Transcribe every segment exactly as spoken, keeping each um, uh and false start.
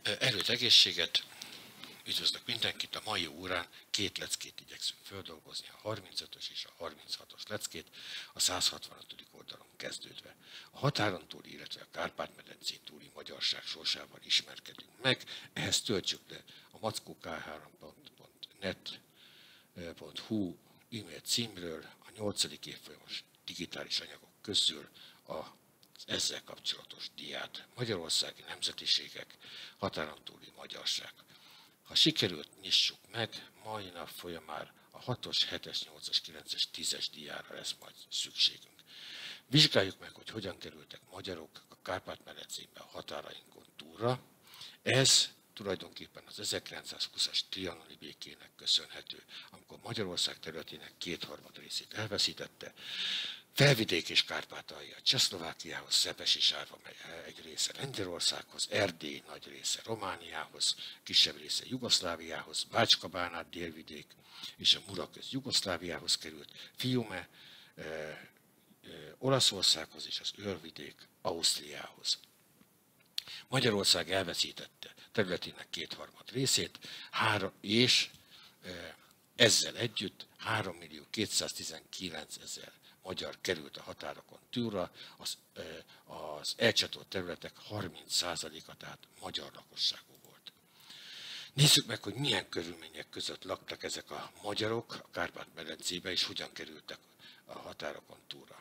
Erőt, egészséget! Üdvözlök mindenkit! A mai órán két leckét igyekszünk földolgozni, a harmincötös és a harminchatos leckét, a száz hatvanötödik oldalon kezdődve. A határon túli, illetve a Kárpát-medencén túli magyarság sorsával ismerkedünk meg, ehhez töltsük le a mackó k három pont net pont hu e-mail címről a nyolcadik évfolyamos digitális anyagok közül a ezzel kapcsolatos diát. Magyarországi nemzetiségek, határon túli magyarság. Ha sikerült, nyissuk meg, mai nap folyamán a hatos, hetes, nyolcas, kilences, tízes diára lesz majd szükségünk. Vizsgáljuk meg, hogy hogyan kerültek magyarok a Kárpát-medencébe a határainkon túlra. Ez tulajdonképpen az ezerkilencszázhúszas trianoni békének köszönhető, amikor Magyarország területének kétharmad részét elveszítette. Felvidék és Kárpátalja Csehszlovákiához, Szepessárva egy része Lengyelországhoz, Erdély nagy része Romániához, kisebb része Jugoszláviához, Bácska-Bánát délvidék és a Muraköz Jugoszláviához került, Fiume e, e, Olaszországhoz és az Őrvidék Ausztriához. Magyarország elveszítette területének kétharmad részét, három, és e, ezzel együtt hárommillió-kétszáztizenkilencezer magyar került a határokon túlra, az, az elcsatolt területek harminc százaléka, tehát magyar lakosságú volt. Nézzük meg, hogy milyen körülmények között laktak ezek a magyarok a Kárpát-medencébe, és hogyan kerültek a határokon túlra.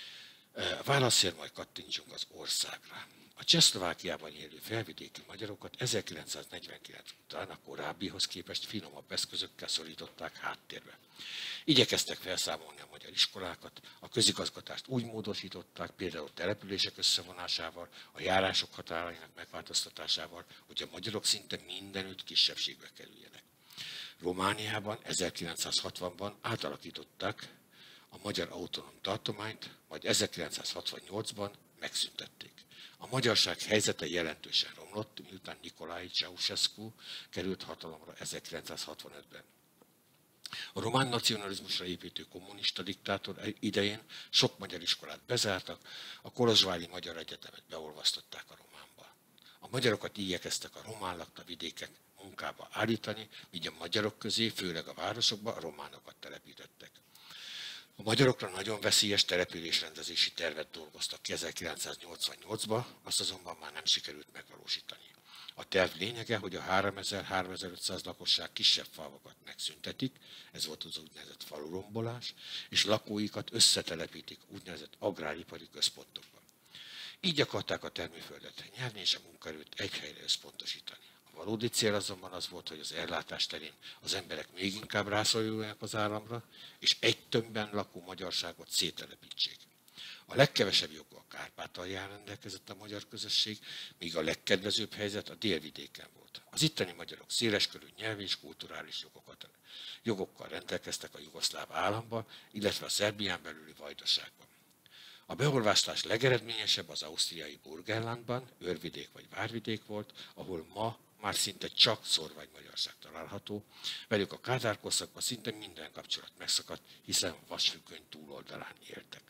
A válaszért majd kattintsunk az országra. A Csehszlovákiában élő felvidéki magyarokat ezerkilencszáznegyvenkilenc után a korábbihoz képest finomabb eszközökkel szorították háttérbe. Igyekeztek felszámolni a magyar iskolákat, a közigazgatást úgy módosították, például települések összevonásával, a járások határainak megváltoztatásával, hogy a magyarok szinte mindenütt kisebbségbe kerüljenek. Romániában ezerkilencszázhatvanban átalakították a magyar autonóm tartományt, majd ezerkilencszázhatvannyolcban megszüntették. A magyarság helyzete jelentősen romlott, miután Nicolae Ceausescu került hatalomra ezerkilencszázhatvanötben. A román nacionalizmusra építő kommunista diktátor idején sok magyar iskolát bezártak, a kolozsvári Magyar Egyetemet beolvasztották a románba. A magyarokat igyekeztek a román lakta vidékek munkába állítani, míg a magyarok közé, főleg a városokba a románokat telepítettek. A magyarokra nagyon veszélyes településrendezési tervet dolgoztak ki ezerkilencszáznyolcvannyolcban, azt azonban már nem sikerült megvalósítani. A terv lényege, hogy a háromezer-háromezer-ötszáz lakosság kisebb falvakat megszüntetik, ez volt az úgynevezett falurombolás, és lakóikat összetelepítik úgynevezett agráripari központokban. Így akarták a termőföldet nyerni és a munkaerőt egy helyre összpontosítani. A valódi cél azonban az volt, hogy az ellátás terén az emberek még inkább rászoruljanak az államra, és egy tömbben lakó magyarságot szételepítsék. A legkevesebb joggal Kárpátalján rendelkezett a magyar közösség, míg a legkedvezőbb helyzet a délvidéken volt. Az itteni magyarok széleskörű nyelvi és kulturális jogokat, jogokkal rendelkeztek a jugoszláv államban, illetve a Szerbián belüli Vajdaságban. A beolvasztás legeredményesebb az ausztriai Burgenlandban, Őrvidék vagy Várvidék volt, ahol ma már szinte csak szorvány magyarság található, velük a Kádár korszakban szinte minden kapcsolat megszakadt, hiszen vasfüggöny túloldalán éltek.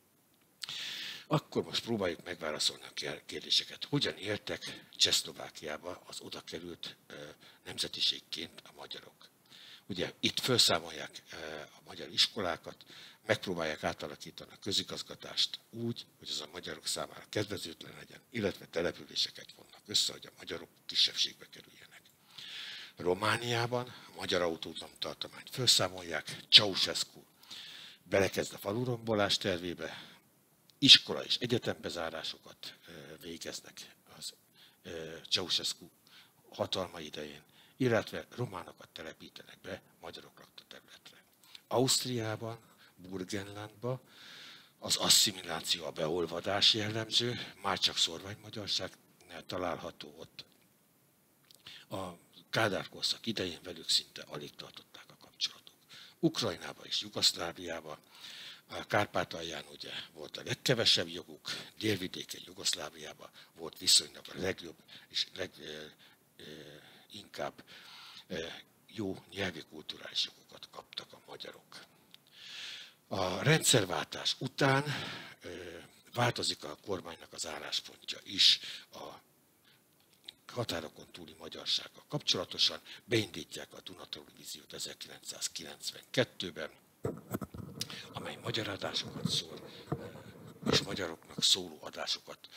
Akkor most próbáljuk megválaszolni a kérdéseket. Hogyan éltek Csehszlovákiába az oda került nemzetiségként a magyarok? Ugye itt felszámolják a magyar iskolákat, megpróbálják átalakítani a közigazgatást úgy, hogy az a magyarok számára kedvezőtlen legyen, illetve településeket vonnak össze, hogy a magyarok kisebbségbe kerüljenek. Romániában a magyar autonóm tartományt felszámolják, Ceausescu belekezd a falurombolás tervébe, iskola és egyetembezárásokat végeznek az Ceausescu hatalma idején, illetve románokat telepítenek be magyarok lakta területre. Ausztriában, Burgenlandban az asszimiláció, a beolvadás jellemző, már csak szorványmagyarság található ott. A Kádár korszak idején velük szinte alig tartották a kapcsolatot. Ukrajnában és Jugoszláviában, a Kárpátalján ugye volt a legkevesebb joguk, délvidéken Jugoszláviában volt viszonylag a legjobb és leginkább jó nyelvi kulturális jogokat kaptak a magyarok. A rendszerváltás után változik a kormánynak az álláspontja is a határokon túli magyarsággal kapcsolatosan, beindítják a Duna televíziót ezerkilencszázkilencvenkettőben, amely magyar adásokat szól, és magyaroknak szóló adásokat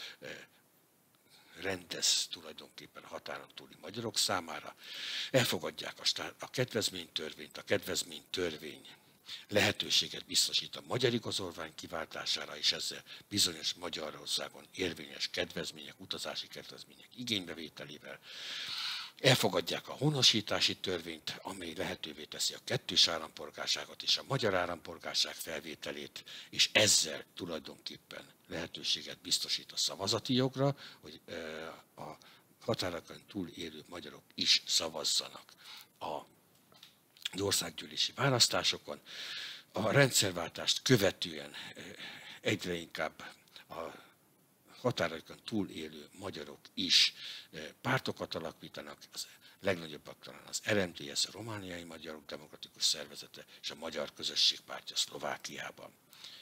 rendez tulajdonképpen a határon túli magyarok számára. Elfogadják a, stá- a kedvezménytörvényt, a kedvezménytörvény lehetőséget biztosít a magyar igazolvány kiváltására, és ezzel bizonyos Magyarországon érvényes kedvezmények, utazási kedvezmények igénybevételével. Elfogadják a honosítási törvényt, amely lehetővé teszi a kettős állampolgárságot és a magyar állampolgárság felvételét, és ezzel tulajdonképpen lehetőséget biztosít a szavazati jogra, hogy a határokon túl élő magyarok is szavazzanak az országgyűlési választásokon. A rendszerváltást követően egyre inkább a határokon túl élő magyarok is pártokat alapítanak, az legnagyobbak talán az er em dé es, a Romániai Magyarok Demokratikus Szervezete és a Magyar Közösség Pártja Szlovákiában.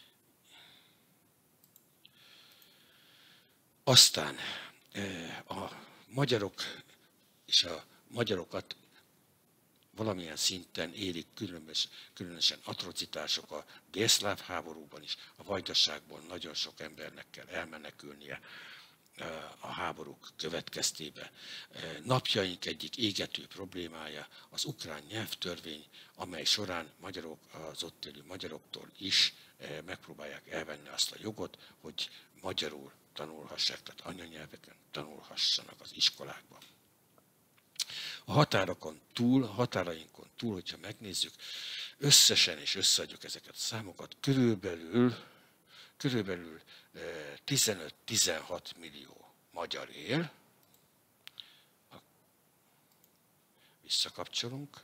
Aztán a magyarok és a magyarokat valamilyen szinten érik különös, különösen atrocitások a délszláv háborúban is, a Vajdaságból nagyon sok embernek kell elmenekülnie a háborúk következtében. Napjaink egyik égető problémája az ukrán nyelvtörvény, amely során magyarok, az ott élő magyaroktól is megpróbálják elvenni azt a jogot, hogy magyarul tanulhassák, tehát anyanyelveken tanulhassanak az iskolákban. A határokon túl, a határainkon túl, hogyha megnézzük, összesen és összeadjuk ezeket a számokat, körülbelül, körülbelül tizenöt-tizenhat millió magyar él. Visszakapcsolunk.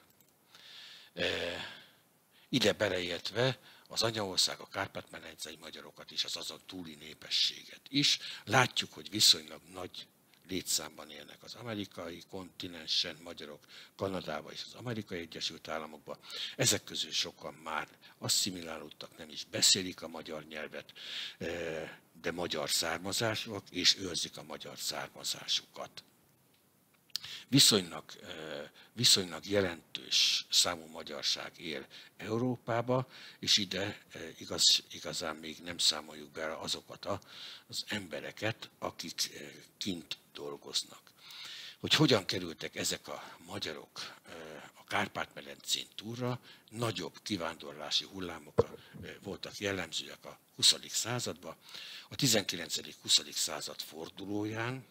Ide beleértve az anyaország, a kárpát-medencei magyarokat és az azon túli népességet is. Látjuk, hogy viszonylag nagy létszámban élnek az amerikai kontinensen magyarok, Kanadában és az Amerikai Egyesült Államokban. Ezek közül sokan már asszimilálódtak, nem is beszélik a magyar nyelvet, de magyar származásúak, és őrzik a magyar származásukat. Viszonylag, viszonylag jelentős számú magyarság él Európába, és ide igaz, igazán még nem számoljuk be azokat az embereket, akik kint dolgoznak. Hogy hogyan kerültek ezek a magyarok a Kárpát-medencén túlra, nagyobb kivándorlási hullámok voltak jellemzőek a huszadik században. A tizenkilencedik-huszadik század fordulóján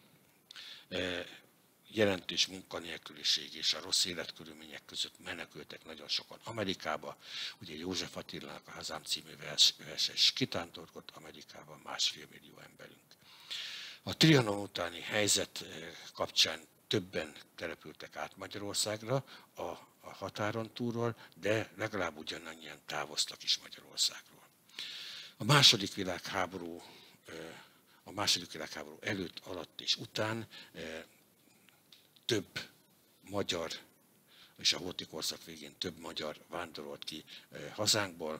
jelentős munkanélküliség és a rossz életkörülmények között menekültek nagyon sokan Amerikába. Ugye József Attilának a Hazám című verse is kitántorgott Amerikában másfél millió emberünk. A Trianon utáni helyzet kapcsán többen települtek át Magyarországra a, a határon túlról, de legalább ugyanannyian távoztak is Magyarországról. A második világháború, a második világháború előtt, alatt és után több magyar, és a holti korszak végén több magyar vándorolt ki hazánkból,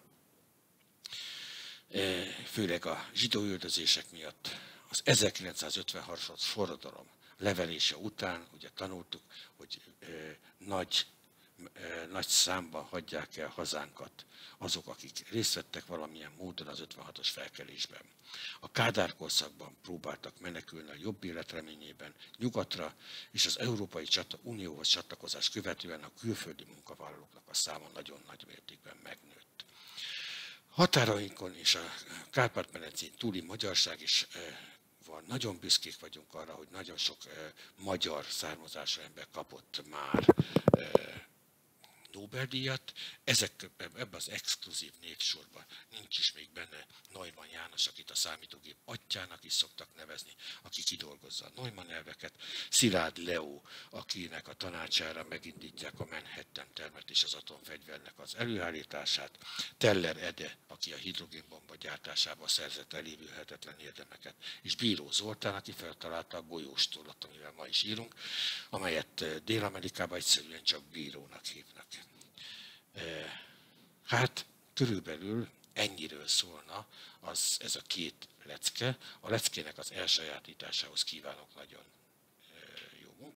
főleg a zsidóüldözések miatt. Az ezerkilencszázötvenhatos forradalom levelése után ugye tanultuk, hogy nagy, nagy számban hagyják el hazánkat azok, akik részt vettek valamilyen módon az ötvenhatos felkelésben. A Kádár korszakban próbáltak menekülni a jobb élet reményében nyugatra, és az Európai Unióhoz csatlakozás követően a külföldi munkavállalóknak a száma nagyon nagy mértékben megnőtt. Határainkon és a Kárpát-medencén túli magyarság is van. Nagyon büszkék vagyunk arra, hogy nagyon sok magyar származású ember kapott már Nobel-díjat. Ezek, ebben az exkluzív névsorban nincs is még benne Neumann János, akit a számítógép atyának is szoktak nevezni, aki kidolgozza a Neumann elveket, Szilárd Leó, akinek a tanácsára megindítják a Manhattan termet és az atomfegyvernek az előállítását, Teller Ede, aki a hidrogénbomba gyártásában szerzett elévülhetetlen érdemeket, és Bíró Zoltán, aki feltalálta a golyóstollat, amivel ma is írunk, amelyet Dél-Amerikában egyszerűen csak bírónak hívnak. Hát körülbelül ennyiről szólna az, ez a két lecke. A leckének az elsajátításához kívánok nagyon